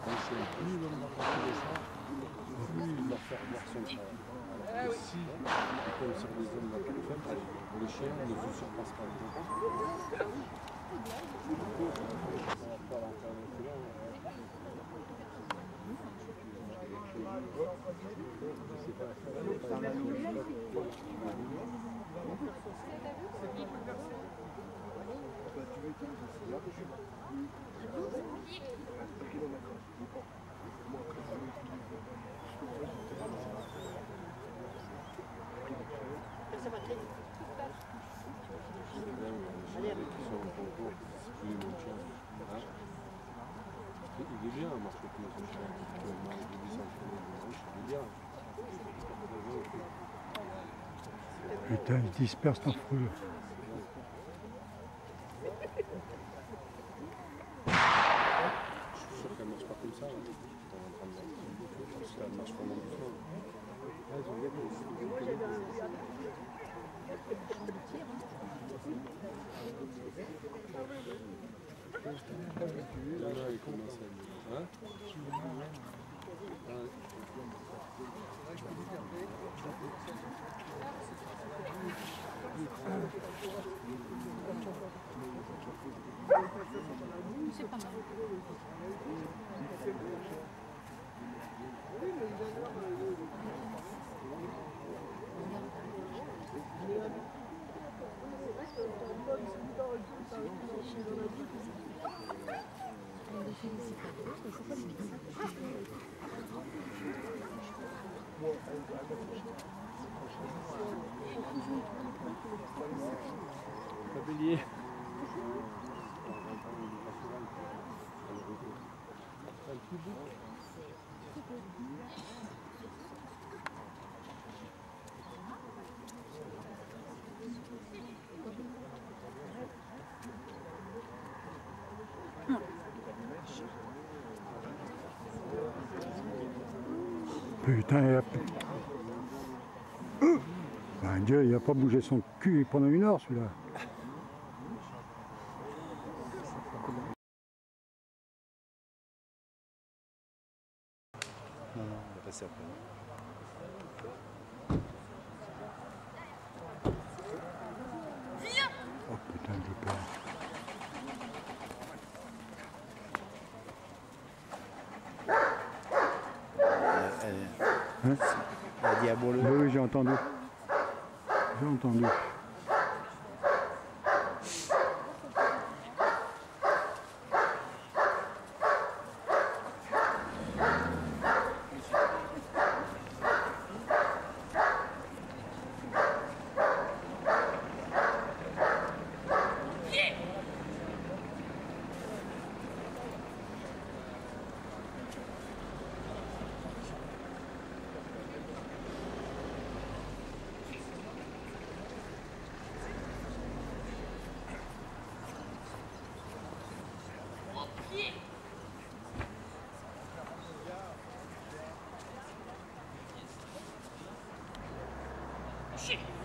Un chien, plus il va porter les chats, plus il va faire voir son travail. Alors que si, comme sur les zones de la faible, les chiens ne vous surpassent pas. Ça va très vite. Il est bien, Marc Leclerc, son chien. Il est bien. Putain, il se disperse en foule. Je suis sûr qu'elle ne marche pas comme ça. Parce qu'elle marche pas doucement. Là, il commence à... Hein? C'est pas mal. Bélier. Putain, il a... Ben Dieu, il a pas bougé son cul pendant une heure celui-là. Non, on va passer après. Oh putain, j'ai peur. Hein? La Diabolo. Oui, oui, j'ai entendu. J'ai entendu. Shit.